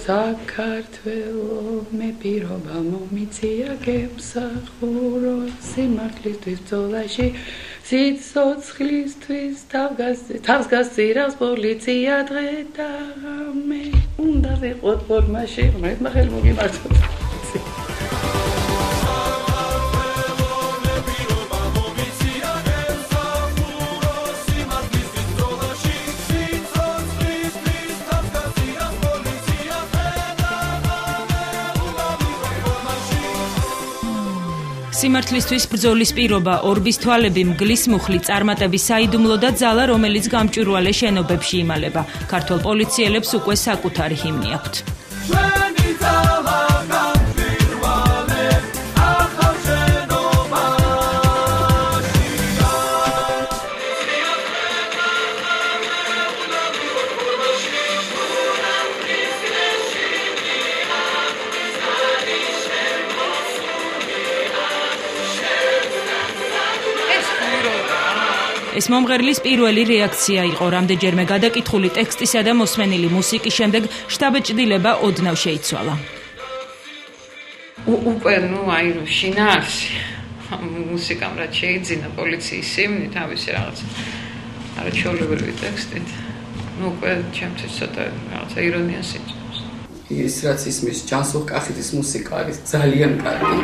საქართველო მე პირობა მომიწია გემსახურო სიმართლისთვის ბრძოლაში სიცოცხლისთვის თავს გასწირავს პოლიცია დღე და ღამე უნდა ვიყოთ ფორმაში მე ხელ მოგიმართოთ სიმართლისთვის ბრძოლის პირობა, ორბის თვალები, მგლის მუხლი, წარმატების საიდუმლო და ძალა, რომელიც გამჭვირვალე შენობებში იმალება. ქართველ პოლიციელებს უკვე საკუთარი ჰიმნი აქვთ. ეს მომღერლის პირველი რეაქცია იყო, რამდენჯერმე გადაკითხული ტექსტისა და მოსმენილი მუსიკის შემდეგ შტაბ-ჭრილება ოდნავ შეიცვალა. უკვე შინაარსი მუსიკამ რაც შეიძინა პოლიციის ჰიმნი თავისი არაჩვეულებრივი ტექსტით. უკვე ჩემთვის ცოტა რაღაცა ირონიას იწვევს. ის რაც ისმის ჯანსუღ კახეთის მუსიკა არის ძალიან კარგი.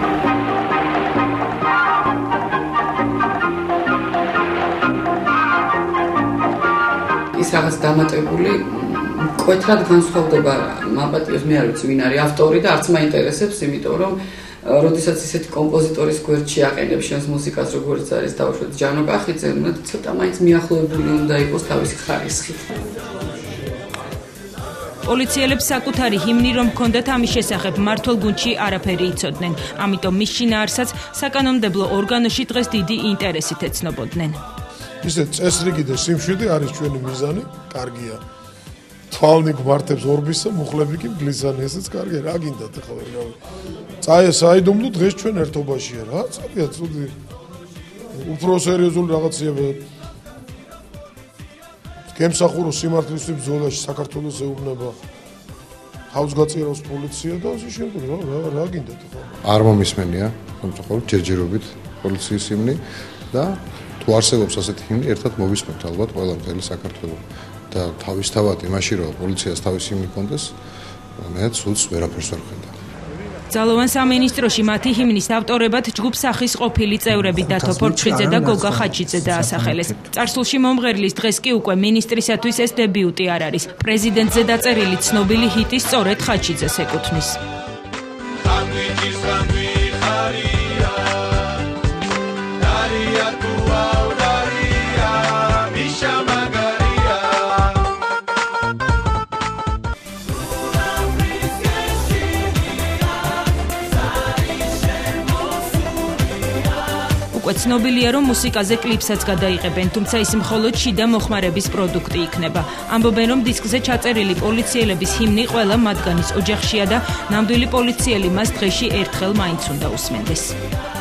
ის რაღაც დამატებული მკვეთრად განსხვავდება მაპატიოს მე არ ვიცი ვინ არის ავტორი და არც მაინტერესებს იმიტომ რომ როდესაც ისეთი კომპოზიტორის გვერდში აყენებს შენს მუსიკას როგორც არის დავუშვათ ჯანო კახიძე ცოტა მაინც მიახლოებული უნდა იყოს თავისი ხარისხით პოლიციელებს საკუთარი ჰიმნი რომ ჰქონდათ ამის შესახებ მმართველ გუნდში არაფერი იცოდნენ ამიტომ მის შინაარსაც საკანონმდებლო ორგანოში დღეს დიდი ინტერესით ეცნობოდნენ ისე წესრიგი და სიმშვიდე არის ჩვენი მიზანი, კარგია. თვალნი გვმართებს ორბისა, მუხლები კი მგლისანი, ესეც კარგია, რა გინდათ ახლა. წაე საიდუმლო დღეს ჩვენ ერთობაშია რა, წადია ცუდი. უფრო სერიოზული რაღაცია. გემსახურო სიმართლისთვის ბრძოლაში საქართველოს ეუბნება. თავს გაწირავს პოლიცია და ასე შემდეგ, რა გინდათ ახლა. არ მომისმენია, სამწუხაროდ ჯერჯერობით პოლიციის ჰიმნი და თუ არსებობს ასეთი ჰიმნი, ერთად მოვისმენთ ალბათ ყველა მთელი საქართველო და თავისთავად იმაში რომ პოლიციას თავისი ჰიმნი ჰქონდეს, მე ცუდს ვერაფერს ვერ ხედავ. ძალოვან სამინისტროში მათი ჰიმნის ავტორებად ჯგუფ სახის ყოფილი წევრები დათო ფორჩხიძე და გოგა ხაჩიძე დაასახელეს. წარსულში მომღერლის დღეს კი უკვე მინისტრისათვის ეს დებიუტი არ არის. პრეზიდენტზე დაწერილი ცნობილი ჰიტი სწორედ ხაჩიძეს ეკუთვნის. უკვე ცნობილია რომ მუსიკაზე კლიპსაც გადაიღებენ, თუმცა ის მხოლოდ შიდა მოხმარების პროდუქტი იქნება. ამბობენ რომ დისკზე ჩაწერილი პოლიციელების ჰიმნი ყველა მათგანის ოჯახშია და ნამდვილი პოლიციელი მას დღეში ერთხელ მაინც უნდა უსმენდეს.